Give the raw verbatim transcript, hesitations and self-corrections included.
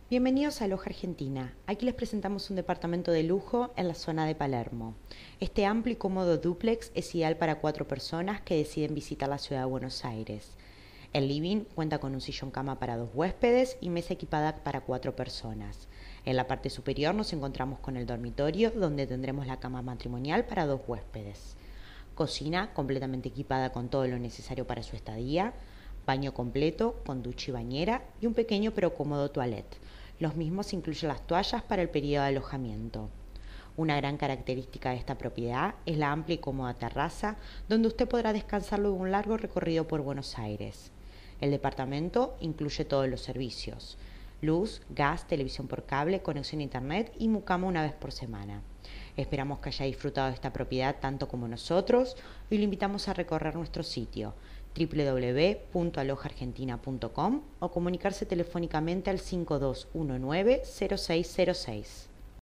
Bienvenidos a Aloha Argentina. Aquí les presentamos un departamento de lujo en la zona de Palermo. Este amplio y cómodo dúplex es ideal para cuatro personas que deciden visitar la ciudad de Buenos Aires. El living cuenta con un sillón cama para dos huéspedes y mesa equipada para cuatro personas. En la parte superior nos encontramos con el dormitorio, donde tendremos la cama matrimonial para dos huéspedes. Cocina completamente equipada con todo lo necesario para su estadía, baño completo con ducha y bañera y un pequeño pero cómodo toilet. Los mismos incluyen las toallas para el periodo de alojamiento. Una gran característica de esta propiedad es la amplia y cómoda terraza, donde usted podrá descansar luego de un largo recorrido por Buenos Aires. El departamento incluye todos los servicios: luz, gas, televisión por cable, conexión a internet y mucama una vez por semana. Esperamos que haya disfrutado de esta propiedad tanto como nosotros y lo invitamos a recorrer nuestro sitio doble u doble u doble u punto aloha argentina punto com o comunicarse telefónicamente al cinco dos uno nueve cero seis cero seis.